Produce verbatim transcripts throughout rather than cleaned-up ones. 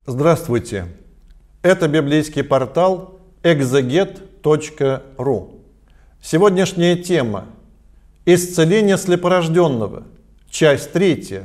Здравствуйте! Это библейский портал экзегет точка ру. Сегодняшняя тема – исцеление слепорожденного, часть третья.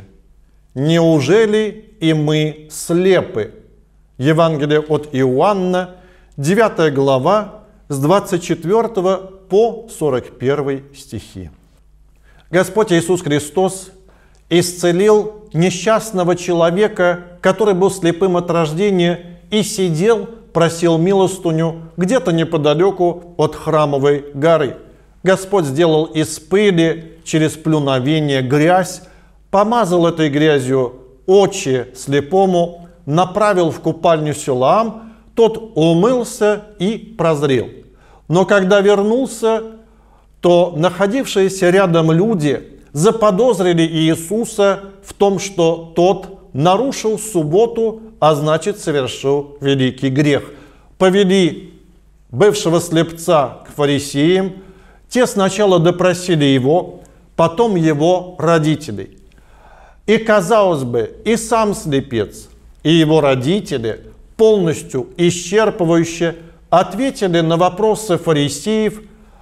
Неужели и мы слепы? Евангелие от Иоанна, девятая глава, с двадцать четвёртого по сорок первый стихи. Господь Иисус Христос исцелил несчастного человека, который был слепым от рождения и сидел, просил милостыню где-то неподалеку от Храмовой горы. Господь сделал из пыли через плюновение грязь, помазал этой грязью очи слепому, направил в купальню Силаам, тот умылся и прозрел. Но когда вернулся, то находившиеся рядом люди заподозрили Иисуса в том, что тот нарушил субботу, а значит совершил великий грех. Повели бывшего слепца к фарисеям. Те сначала допросили его, потом его родителей. И, казалось бы, и сам слепец, и его родители полностью исчерпывающе ответили на вопросы фарисеев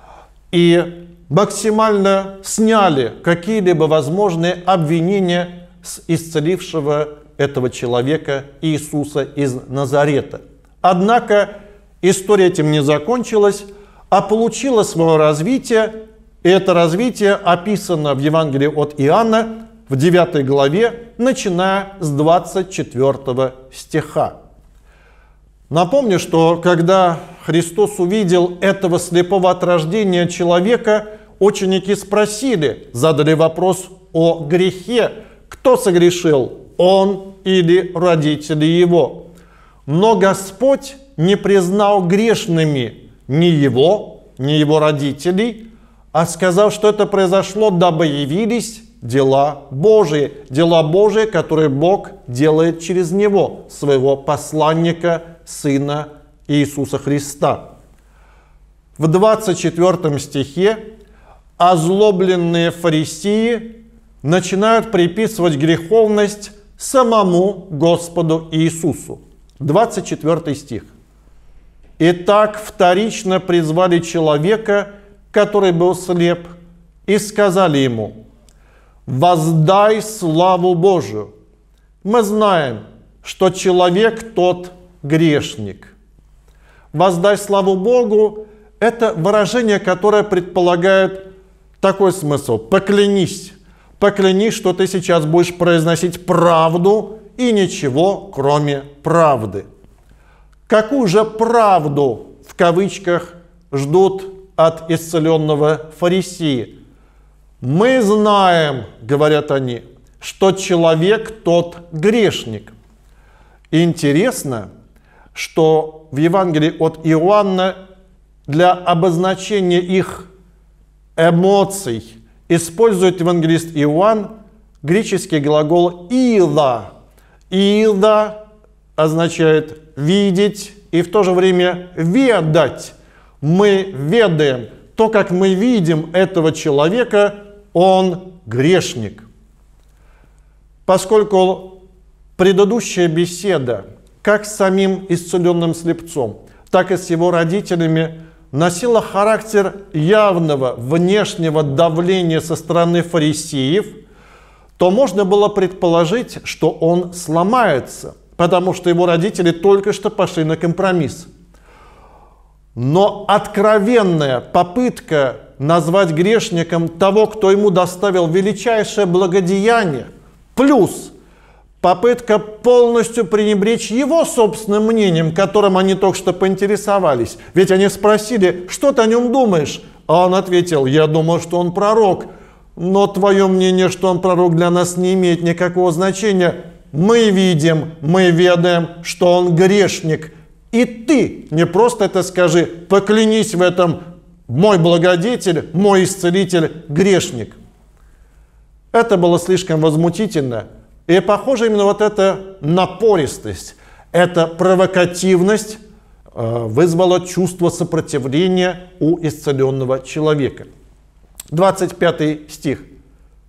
и максимально сняли какие-либо возможные обвинения с исцелившего этого человека Иисуса из Назарета. Однако история этим не закончилась, а получила свое развитие, и это развитие описано в Евангелии от Иоанна в девятой главе, начиная с двадцать четвёртого стиха. Напомню, что когда Христос увидел этого слепого от рождения человека, ученики спросили, задали вопрос о грехе. Кто согрешил, он или родители его? Но Господь не признал грешными ни его, ни его родителей, а сказал, что это произошло, дабы явились дела Божии. Дела Божии, которые Бог делает через него, своего посланника, Сына Иисуса Христа. В двадцать четвёртом стихе озлобленные фарисеи начинают приписывать греховность самому Господу Иисусу. двадцать четвёртый стих. «Итак, вторично призвали человека, который был слеп, и сказали ему: воздай славу Божию. Мы знаем, что человек тот грешник». «Воздай славу Богу» – это выражение, которое предполагает такой смысл: поклянись. Поклянись, что ты сейчас будешь произносить правду и ничего, кроме правды. Какую же правду, в кавычках, ждут от исцеленного фарисея? «Мы знаем, — говорят они, — что человек тот грешник». Интересно, что в Евангелии от Иоанна для обозначения их эмоций использует евангелист Иоанн греческий глагол «ида». «Ида» означает «видеть» и в то же время «ведать». Мы ведаем. То, как мы видим этого человека, он грешник. Поскольку предыдущая беседа как с самим исцеленным слепцом, так и с его родителями носила характер явного внешнего давления со стороны фарисеев, то можно было предположить, что он сломается, потому что его родители только что пошли на компромисс. Но откровенная попытка назвать грешником того, кто ему доставил величайшее благодеяние, плюс попытка полностью пренебречь его собственным мнением, которым они только что поинтересовались. Ведь они спросили: что ты о нем думаешь? А он ответил: я думаю, что он пророк. Но твое мнение, что он пророк, для нас не имеет никакого значения. Мы видим, мы ведаем, что он грешник. И ты не просто это скажи, поклянись в этом: мой благодетель, мой исцелитель грешник. Это было слишком возмутительно. И похоже, именно вот эта напористость, эта провокативность э, вызвала чувство сопротивления у исцеленного человека. двадцать пятый стих.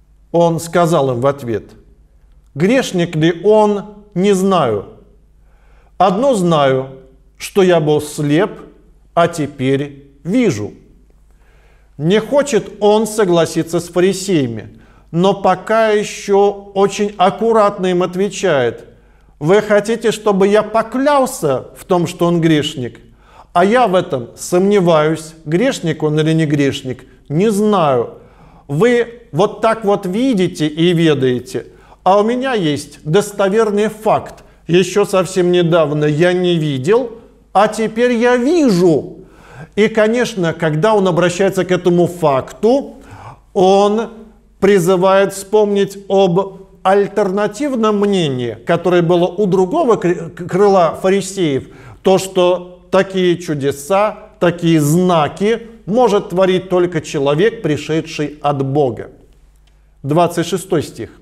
Он сказал им в ответ: грешник ли он, не знаю. Одно знаю, что я был слеп, а теперь вижу». Не хочет он согласиться с фарисеями, но пока еще очень аккуратно им отвечает: «Вы хотите, чтобы я поклялся в том, что он грешник? А я в этом сомневаюсь, грешник он или не грешник, не знаю. Вы вот так вот видите и ведаете, а у меня есть достоверный факт. Еще совсем недавно я не видел, а теперь я вижу». И, конечно, когда он обращается к этому факту, он призывает вспомнить об альтернативном мнении, которое было у другого крыла фарисеев, то, что такие чудеса, такие знаки может творить только человек, пришедший от Бога. двадцать шестой стих.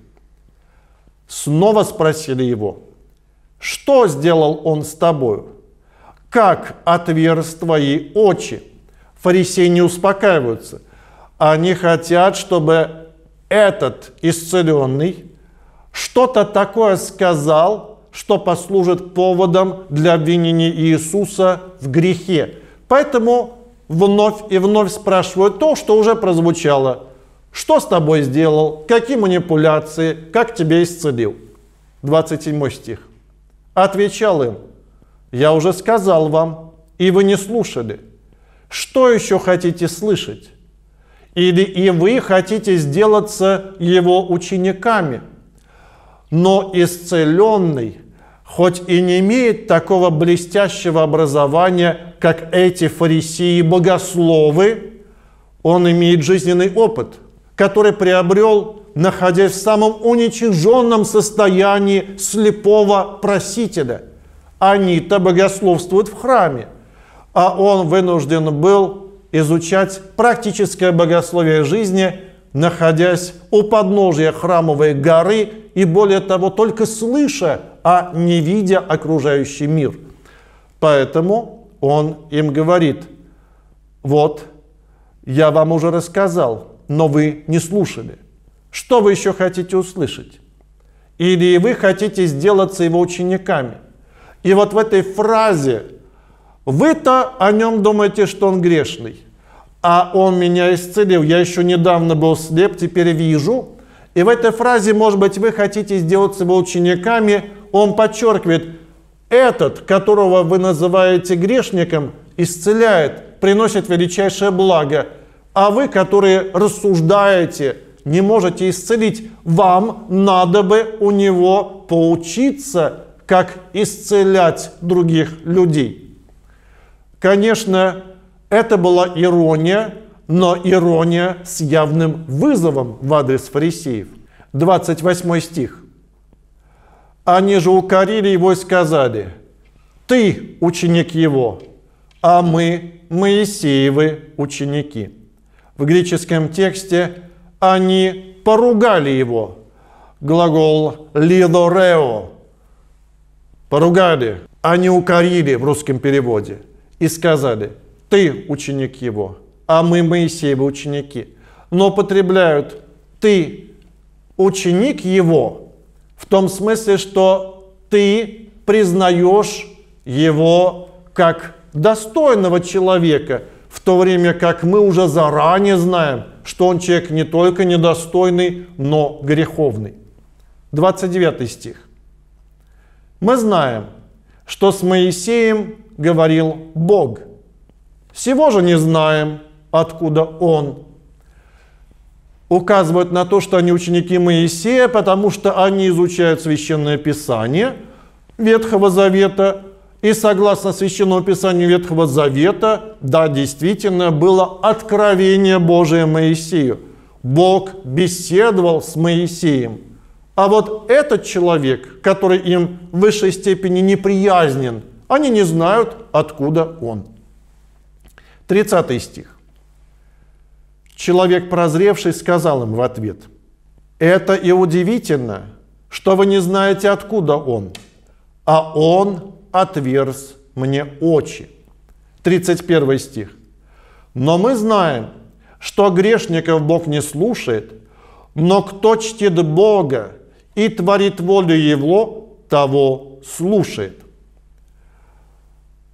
Снова спросили его: «Что сделал он с тобою? Как отверз твои очи?» Фарисеи не успокаиваются. Они хотят, чтобы этот исцеленный что-то такое сказал, что послужит поводом для обвинения Иисуса в грехе. Поэтому вновь и вновь спрашивают то, что уже прозвучало. «Что с тобой сделал? Какие манипуляции? Как тебя исцелил?» двадцать седьмой стих. Отвечал им: «Я уже сказал вам, и вы не слушали. Что еще хотите слышать? Или и вы хотите сделаться его учениками?» Но исцеленный, хоть и не имеет такого блестящего образования, как эти фарисеи-богословы, он имеет жизненный опыт, который приобрел, находясь в самом уничиженном состоянии слепого просителя. Они-то богословствуют в храме, а он вынужден был изучать практическое богословие жизни, находясь у подножия храмовой горы и, более того, только слыша, а не видя окружающий мир. Поэтому он им говорит: «Вот, я вам уже рассказал, но вы не слушали. Что вы еще хотите услышать? Или вы хотите сделаться его учениками?» И вот в этой фразе: «Вы-то о нем думаете, что он грешный, а он меня исцелил. Я еще недавно был слеп, теперь вижу». И в этой фразе, может быть, вы хотите сделаться его учениками, он подчеркивает: этот, которого вы называете грешником, исцеляет, приносит величайшее благо. А вы, которые рассуждаете, не можете исцелить, вам надо бы у него поучиться, как исцелять других людей. Конечно, это была ирония, но ирония с явным вызовом в адрес фарисеев. двадцать восьмой стих. Они же укорили его и сказали: «Ты ученик его, а мы Моисеевы ученики». В греческом тексте они поругали его. Глагол «лидорео» – поругали, они укорили в русском переводе и сказали: «Ты ученик его, а мы Моисеевы ученики». Но употребляют «ты ученик его» в том смысле, что ты признаешь его как достойного человека, в то время как мы уже заранее знаем, что он человек не только недостойный, но греховный. двадцать девятый стих. Мы знаем, что с Моисеем говорил Бог. Всего же не знаем, откуда он. Указывают на то, что они ученики Моисея, потому что они изучают Священное Писание Ветхого Завета. И согласно Священному Писанию Ветхого Завета, да, действительно, было откровение Божие Моисею. Бог беседовал с Моисеем. А вот этот человек, который им в высшей степени неприязнен, они не знают, откуда он. тридцатый стих. Человек, прозревший, сказал им в ответ: «Это и удивительно, что вы не знаете, откуда он, а он отверз мне очи». тридцать первый стих. «Но мы знаем, что грешников Бог не слушает, но кто чтит Бога и творит волю Его, того слушает».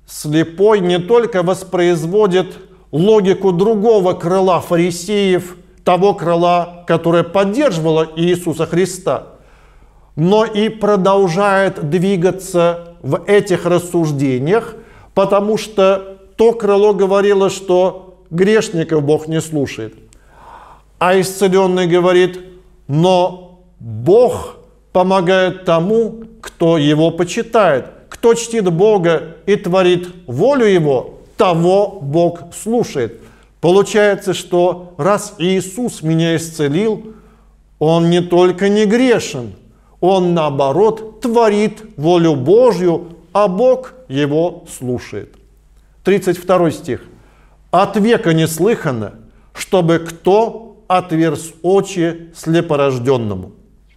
слепой не только воспроизводит логику другого крыла фарисеев, того крыла, которое поддерживало Иисуса Христа, но и продолжает двигаться в этих рассуждениях, потому что то крыло говорило, что грешников Бог не слушает. А исцеленный говорит, но Бог помогает тому, кто Его почитает. Кто чтит Бога и творит волю Его, того Бог слушает. Получается, что раз Иисус меня исцелил, Он не только не грешен, Он, наоборот, творит волю Божью, а Бог Его слушает. тридцать второй стих. «От века не слыхано, чтобы кто отверз очи слепорожденному».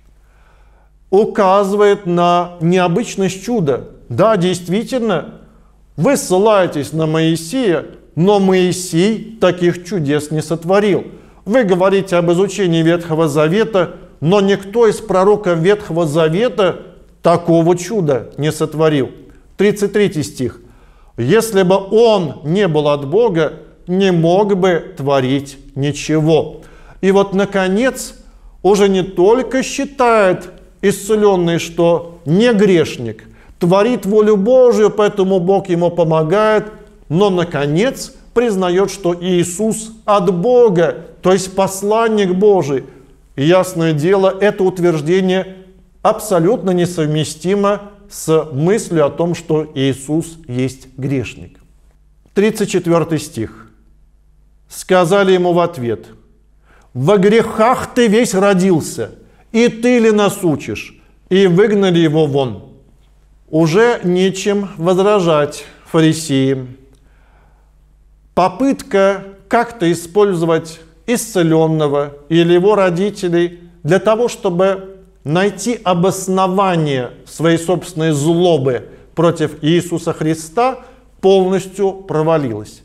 Указывает на необычность чуда. Да, действительно, вы ссылаетесь на Моисея, но Моисей таких чудес не сотворил. Вы говорите об изучении Ветхого Завета, но никто из пророков Ветхого Завета такого чуда не сотворил. тридцать третий стих. «Если бы он не был от Бога, не мог бы творить ничего». И вот, наконец, уже не только считает исцеленный, что не грешник, творит волю Божию, поэтому Бог ему помогает, но, наконец, признает, что Иисус от Бога, то есть посланник Божий. И, ясное дело, это утверждение абсолютно несовместимо с мыслью о том, что Иисус есть грешник. тридцать четвёртый стих. «Сказали ему в ответ: во грехах ты весь родился, и ты ли нас учишь?» И выгнали его вон. Уже нечем возражать фарисеям. Попытка как-то использовать исцеленного или его родителей для того, чтобы найти обоснование своей собственной злобы против Иисуса Христа, полностью провалилась.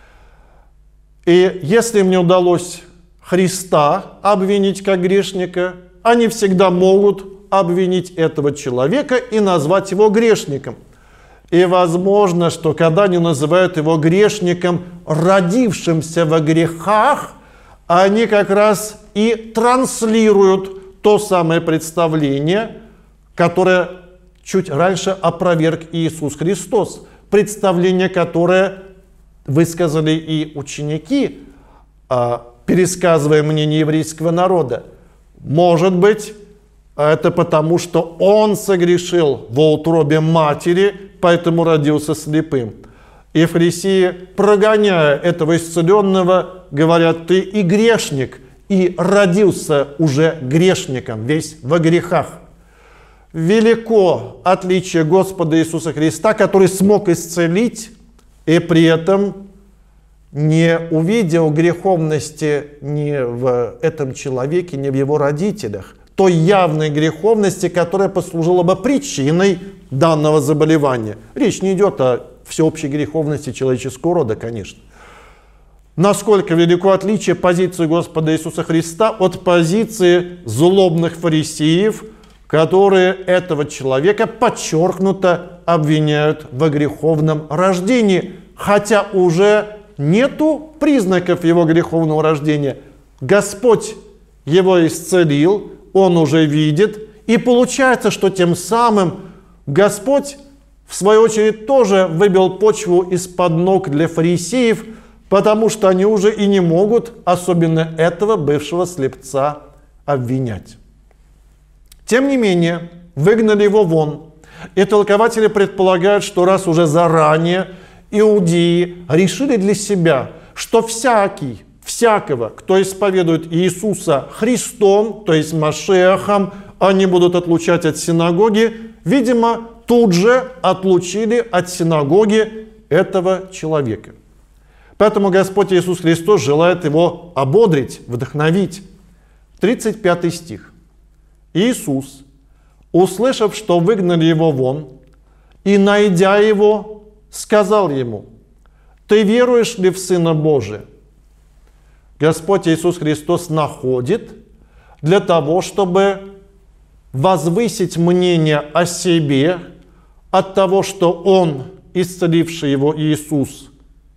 И если им не удалось Христа обвинить как грешника, они всегда могут обвинить этого человека и назвать его грешником. И возможно, что когда они называют его грешником, родившимся во грехах, они как раз и транслируют то самое представление, которое чуть раньше опроверг Иисус Христос. Представление, которое высказали и ученики, пересказывая мнение еврейского народа. Может быть, это потому, что он согрешил во утробе матери, поэтому родился слепым. И фарисеи, прогоняя этого исцеленного, говорят: ты и грешник, и родился уже грешником, весь во грехах. Велико отличие Господа Иисуса Христа, который смог исцелить, и при этом не увидел греховности ни в этом человеке, ни в его родителях. Той явной греховности, которая послужила бы причиной данного заболевания. Речь не идет о всеобщей греховности человеческого рода, конечно. Насколько велико отличие позиции Господа Иисуса Христа от позиции злобных фарисеев, которые этого человека подчеркнуто обвиняют во греховном рождении, хотя уже нету признаков его греховного рождения. Господь его исцелил, он уже видит, и получается, что тем самым Господь, в свою очередь, тоже выбил почву из-под ног для фарисеев, потому что они уже и не могут, особенно этого бывшего слепца, обвинять. Тем не менее, выгнали его вон, и толкователи предполагают, что раз уже заранее иудеи решили для себя, что всякий, всякого, кто исповедует Иисуса Христом, то есть Машиахом, они будут отлучать от синагоги, видимо, тут же отлучили от синагоги этого человека. Поэтому Господь Иисус Христос желает его ободрить, вдохновить. тридцать пятый стих. Иисус, услышав, что выгнали его вон, и найдя его, сказал ему: ты веруешь ли в Сына Божия? Господь Иисус Христос находит для того, чтобы возвысить мнение о себе от того, что Он исцеливший его Иисус,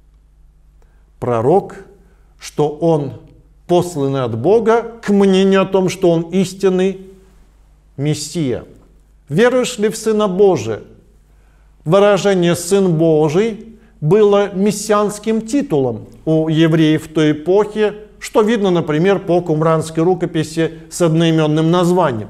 пророк, что он посланный от Бога, к мнению о том, что он истинный Мессия. Веруешь ли в Сына Божия? Выражение «Сын Божий» было мессианским титулом у евреев в той эпохе, что видно, например, по кумранской рукописи с одноименным названием.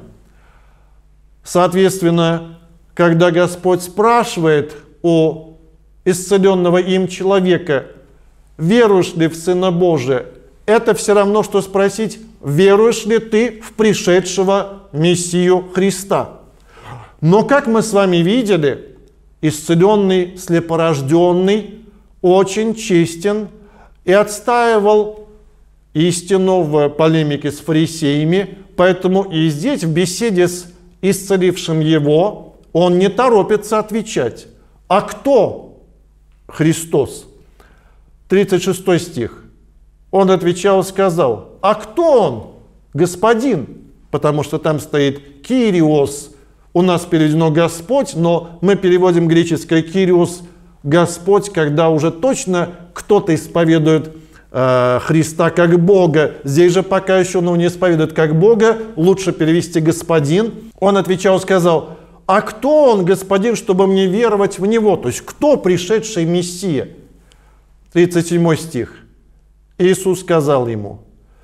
Соответственно, когда Господь спрашивает у исцеленного им человека, веруешь ли в Сына Божия, это все равно, что спросить, веруешь ли ты в пришедшего Мессию Христа. Но, как мы с вами видели, исцеленный слепорожденный очень честен и отстаивал истину в полемике с фарисеями, поэтому и здесь, в беседе с исцелившим его, он не торопится отвечать. А кто Христос? тридцать шестой стих. Он отвечал и сказал, а кто он? Господин. Потому что там стоит Кириос. У нас переведено Господь, но мы переводим греческое Кириос Господь, когда уже точно кто-то исповедует э, Христа как Бога. Здесь же пока еще он не исповедует как Бога, лучше перевести Господин. Он отвечал и сказал, а кто он, Господин, чтобы мне веровать в Него? То есть кто пришедший Мессия? тридцать седьмой стих. Иисус сказал ему,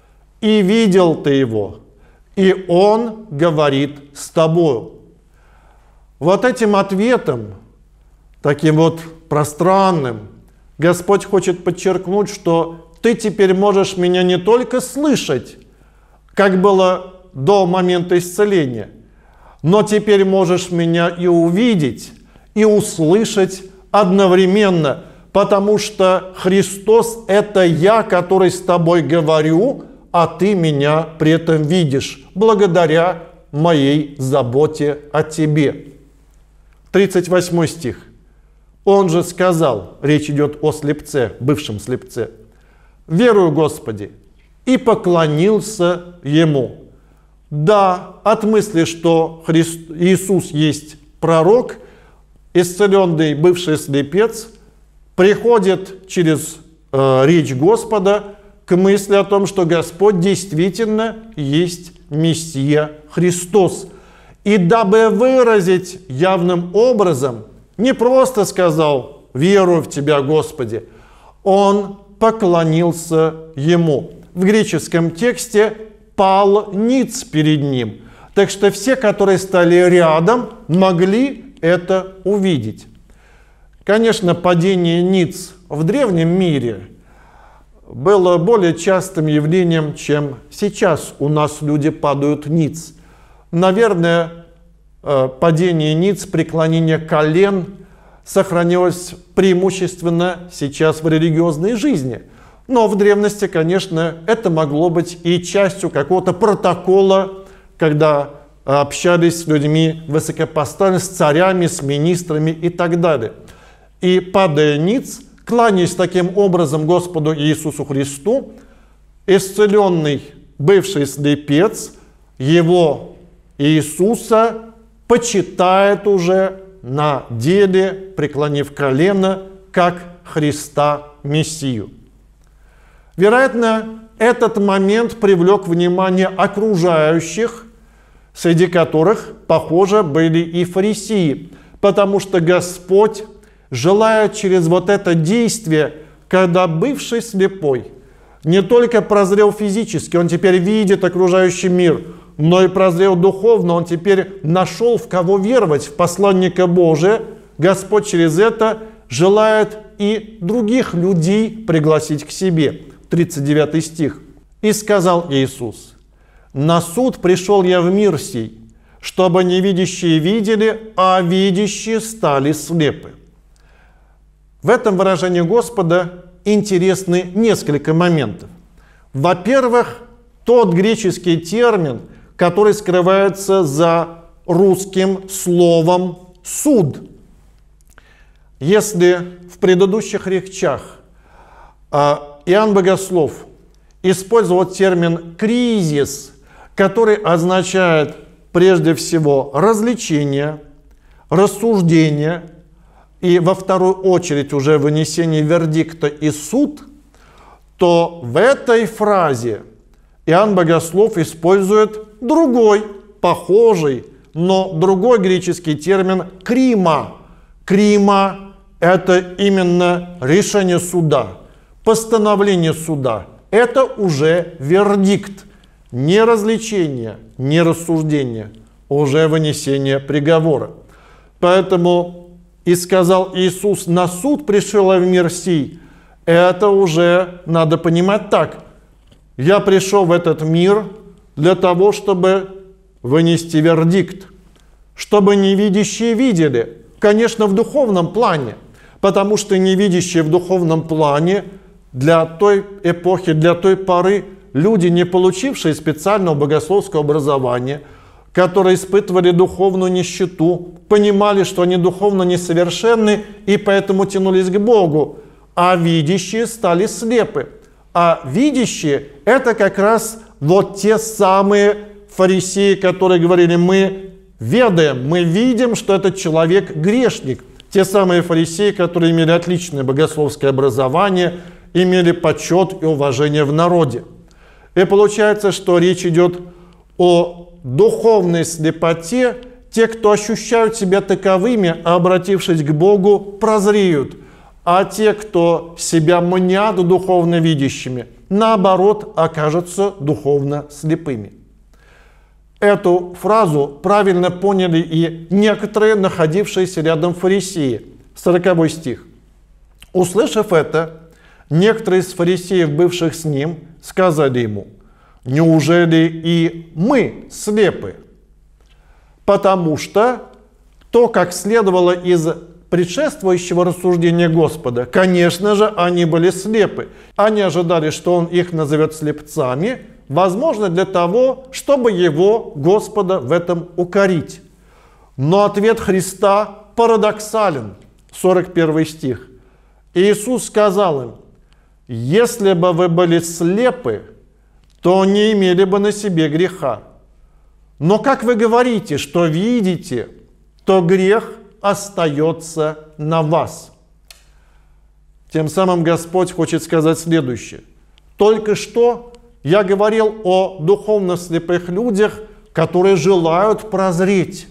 и видел ты его, и он говорит с тобою. Вот этим ответом, таким вот пространным, Господь хочет подчеркнуть, что ты теперь можешь меня не только слышать, как было до момента исцеления, но теперь можешь меня и увидеть, и услышать одновременно, потому что Христос – это я, который с тобой говорю, а ты меня при этом видишь, благодаря моей заботе о тебе. тридцать восьмой стих. Он же сказал, речь идет о слепце, бывшем слепце, «Верую, Господи», и поклонился ему. Да, от мысли, что Христ, Иисус есть пророк, исцеленный бывший слепец приходит через э, речь Господа к мысли о том, что Господь действительно есть Мессия Христос. И дабы выразить явным образом, не просто сказал «верую в Тебя, Господи», он поклонился Ему. В греческом тексте «пал ниц перед Ним». Так что все, которые стали рядом, могли это увидеть. Конечно, падение ниц в древнем мире было более частым явлением, чем сейчас у нас люди падают ниц. Наверное, падение ниц, преклонение колен сохранилось преимущественно сейчас в религиозной жизни. Но в древности, конечно, это могло быть и частью какого-то протокола, когда общались с людьми высокопоставленными, с царями, с министрами и так далее. И, падая ниц, кланяясь таким образом Господу Иисусу Христу, исцеленный бывший слепец его Иисуса почитает уже на деле, преклонив колено, как Христа Мессию. Вероятно, этот момент привлек внимание окружающих, среди которых, похоже, были и фарисеи, потому что Господь, желая через вот это действие, когда бывший слепой не только прозрел физически, он теперь видит окружающий мир, но и прозрел духовно, он теперь нашел, в кого веровать, в посланника Божия. Господь через это желает и других людей пригласить к себе. тридцать девятый стих. «И сказал Иисус, на суд пришел я в мир сей, чтобы невидящие видели, а видящие стали слепы». В этом выражении Господа интересны несколько моментов. Во-первых, тот греческий термин, который скрывается за русским словом «суд». Если в предыдущих речах Иоанн Богослов использовал термин «кризис», который означает прежде всего развлечение, рассуждение, и во вторую очередь уже вынесение вердикта и суд, то в этой фразе Иоанн Богослов использует другой, похожий, но другой греческий термин «крима». «Крима» — это именно решение суда, постановление суда. Это уже вердикт, не развлечение, не рассуждение, уже вынесение приговора. Поэтому «и сказал Иисус, на суд пришел я в мир сий», это уже надо понимать так. Я пришел в этот мир для того, чтобы вынести вердикт, чтобы невидящие видели, конечно, в духовном плане, потому что невидящие в духовном плане для той эпохи, для той поры люди, не получившие специального богословского образования, которые испытывали духовную нищету, понимали, что они духовно несовершенны и поэтому тянулись к Богу, а видящие стали слепы. А видящие — это как раз вот те самые фарисеи, которые говорили: мы ведаем, мы видим, что этот человек грешник. Те самые фарисеи, которые имели отличное богословское образование, имели почет и уважение в народе. И получается, что речь идет о духовной слепоте. Те, кто ощущают себя таковыми, а обратившись к Богу, прозреют. А те, кто себя мнят духовно видящими, наоборот, окажутся духовно слепыми. Эту фразу правильно поняли и некоторые, находившиеся рядом фарисеи. сороковой стих. «Услышав это, некоторые из фарисеев, бывших с ним, сказали ему: неужели и мы слепы? Потому что то, как следовало из предшествующего рассуждения Господа, конечно же, они были слепы. Они ожидали, что Он их назовет слепцами, возможно, для того, чтобы Его, Господа, в этом укорить. Но ответ Христа парадоксален. сорок первый стих. Иисус сказал им: если бы вы были слепы, то не имели бы на себе греха. Но как вы говорите, что видите, то грех остается на вас. Тем самым Господь хочет сказать следующее. Только что я говорил о духовно слепых людях, которые желают прозреть.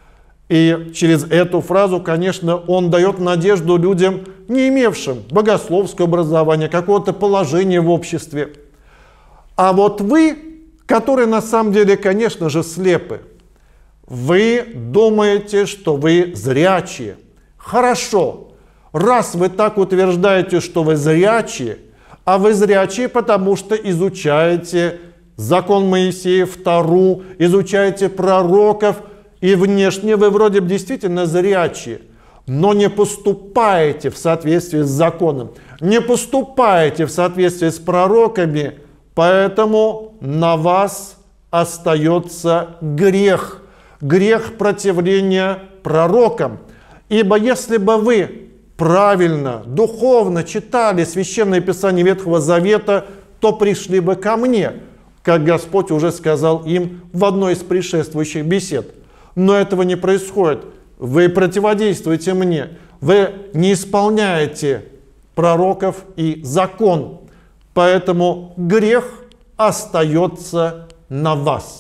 И через эту фразу, конечно, Он дает надежду людям, не имевшим богословского образования, какого-то положения в обществе. А вот вы, которые на самом деле, конечно же, слепы, вы думаете, что вы зрячие. Хорошо, раз вы так утверждаете, что вы зрячие, а вы зрячие, потому что изучаете закон Моисеев, Тору, изучаете пророков, и внешне вы вроде бы действительно зрячие, но не поступаете в соответствии с законом, не поступаете в соответствии с пророками, поэтому на вас остается грех. Грех противления пророкам. Ибо если бы вы правильно, духовно читали Священное Писание Ветхого Завета, то пришли бы ко мне, как Господь уже сказал им в одной из предшествующих бесед. Но этого не происходит. Вы противодействуете мне. Вы не исполняете пророков и закон. Поэтому грех остается на вас.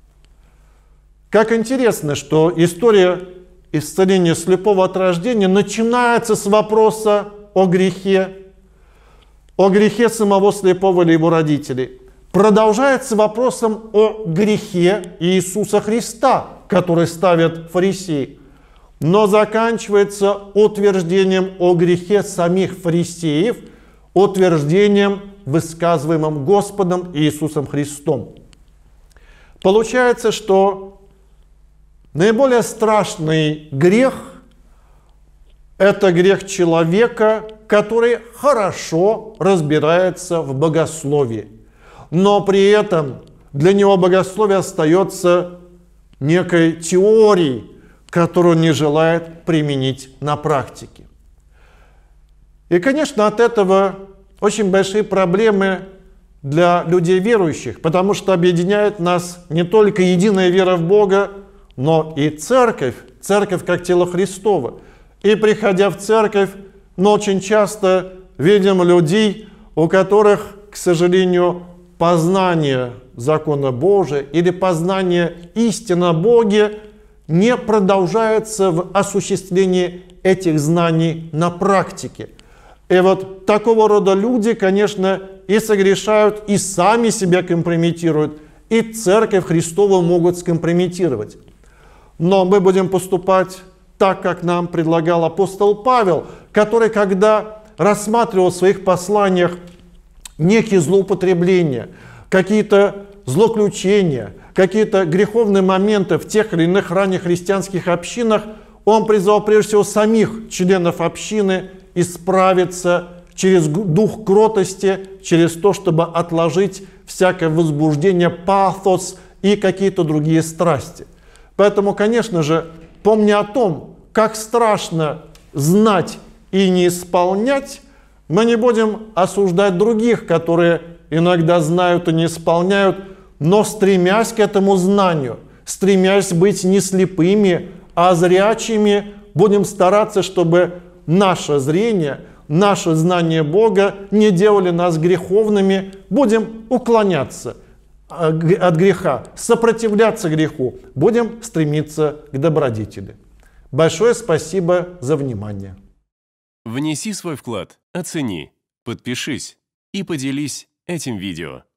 Как интересно, что история исцеления слепого от рождения начинается с вопроса о грехе, о грехе самого слепого или его родителей. Продолжается вопросом о грехе Иисуса Христа, который ставят фарисеи. Но заканчивается утверждением о грехе самих фарисеев, утверждением, высказываемым Господом Иисусом Христом. Получается, что наиболее страшный грех – это грех человека, который хорошо разбирается в богословии. Но при этом для него богословие остается некой теорией, которую он не желает применить на практике. И, конечно, от этого очень большие проблемы для людей верующих, потому что объединяет нас не только единая вера в Бога, но и церковь, церковь как тело Христово. И приходя в церковь, мы очень часто видим людей, у которых, к сожалению, познание закона Божия или познание истины о Боге не продолжается в осуществлении этих знаний на практике. И вот такого рода люди, конечно, и согрешают, и сами себя компрометируют, и Церковь Христову могут скомпрометировать. Но мы будем поступать так, как нам предлагал апостол Павел, который, когда рассматривал в своих посланиях некие злоупотребления, какие-то злоключения, какие-то греховные моменты в тех или иных ранних христианских общинах, он призвал прежде всего самих членов общины исправиться через дух кротости, через то, чтобы отложить всякое возбуждение, пафос и какие-то другие страсти. Поэтому, конечно же, помня о том, как страшно знать и не исполнять, мы не будем осуждать других, которые иногда знают и не исполняют, но стремясь к этому знанию, стремясь быть не слепыми, а зрячими, будем стараться, чтобы наше зрение, наше знание Бога не делали нас греховными, будем уклоняться от греха, сопротивляться греху, будем стремиться к добродетели. Большое спасибо за внимание. Внеси свой вклад, оцени, подпишись и поделись этим видео.